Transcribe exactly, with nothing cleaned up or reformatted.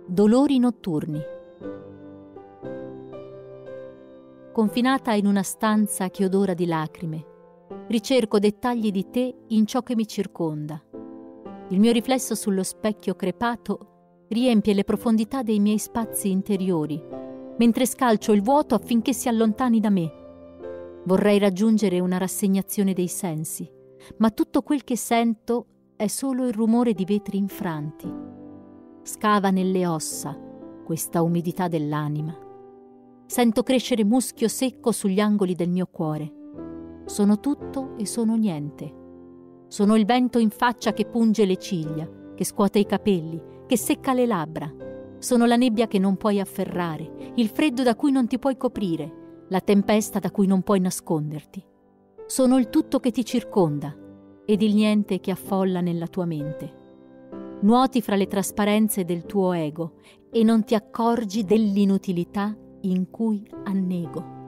Dolori notturni. Confinata in una stanza che odora di lacrime, ricerco dettagli di te in ciò che mi circonda. Il mio riflesso sullo specchio crepato riempie le profondità dei miei spazi interiori, mentre scalcio il vuoto affinché si allontani da me. Vorrei raggiungere una rassegnazione dei sensi, ma tutto quel che sento è solo il rumore di vetri infranti. Scava nelle ossa questa umidità dell'anima. Sento crescere muschio secco sugli angoli del mio cuore. Sono tutto e sono niente. Sono il vento in faccia che punge le ciglia, che scuote i capelli, che secca le labbra. Sono la nebbia che non puoi afferrare, il freddo da cui non ti puoi coprire, la tempesta da cui non puoi nasconderti. Sono il tutto che ti circonda ed il niente che affolla nella tua mente. Nuoti fra le trasparenze del tuo ego e non ti accorgi dell'inutilità in cui annego.